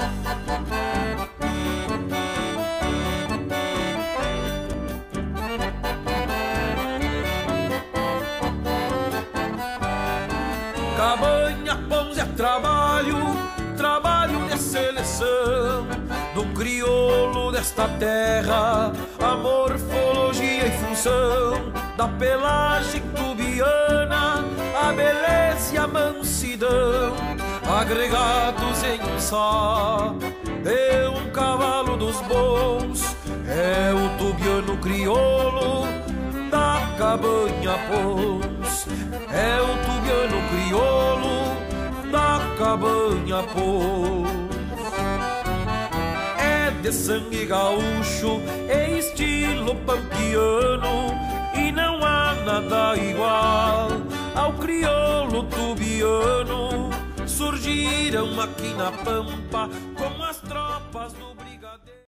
Cabanha, pães é trabalho, trabalho de seleção do crioulo desta terra, a morfologia e função da pelagem tubiana, a beleza e a mansidão, agregados em um só, de um cavalo dos bons, é o tubiano crioulo da cabanha Pons, é o tubiano crioulo da cabanha Pons. É de sangue gaúcho e estilo pampiano, e não há nada igual ao crioulo tubiano. Surgiram aqui na pampa com as tropas do brigadeiro.